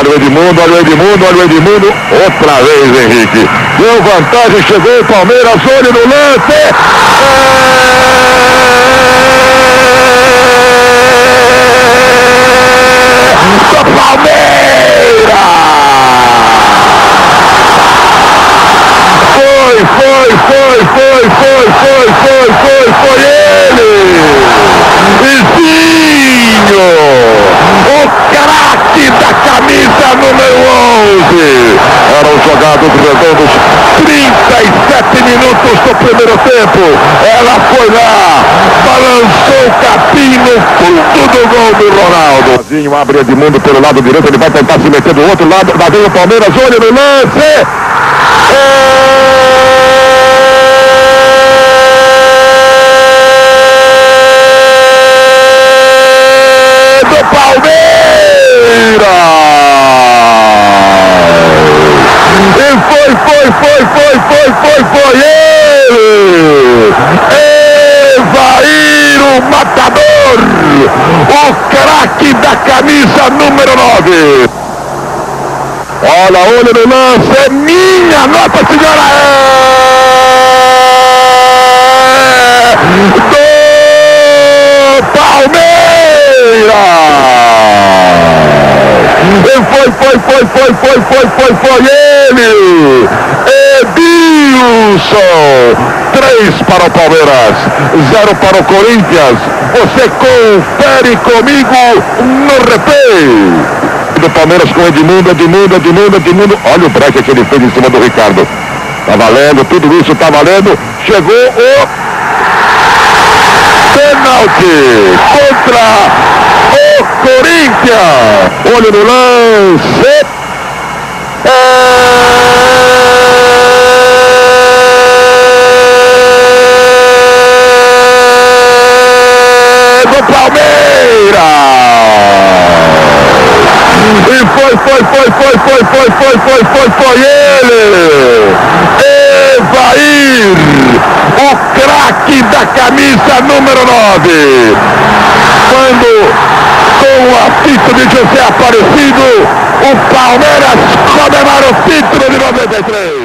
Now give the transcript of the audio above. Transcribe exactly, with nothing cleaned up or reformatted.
Olha o Edmundo, olha o Edmundo, olha o Edmundo. Outra vez, Henrique. Deu vantagem, chegou o Palmeiras, olho no lance. É... do Palmeiras! Foi, foi, foi, foi, foi, foi, foi, foi, foi ele! Vizinho! O craque da camisa número onze! Eram jogados redondos trinta e sete minutos do primeiro tempo. Ela foi lá, balançou o capim no fundo do gol do Ronaldo. Vizinho abre Edmundo pelo lado direito, ele vai tentar se meter do outro lado. Lá vem o Palmeiras, olha no lance! É... E foi, foi, foi, foi, foi, foi, foi ele! Evair, o matador! O craque da camisa número nove! Olha, olha no lance, é minha, Nossa Senhora! É do Palmeiras! E foi, foi, foi, foi, foi, foi, foi, foi ele! Edilson! Três para o Palmeiras, zero para o Corinthians. Você confere comigo no replay. Do Palmeiras com Edmundo, Edmundo, Edmundo, Edmundo. Olha o break que ele fez em cima do Ricardo. Tá valendo, tudo isso tá valendo. Chegou o pênalti contra o Corinthians. Olho no lance. É do Palmeiras. E foi, foi, foi, foi, foi, foi, foi, foi, foi, foi ele! Evair, o craque da camisa número nove! Quando, com o apito de José Aparecido, o Palmeiras comemora o título de noventa e três!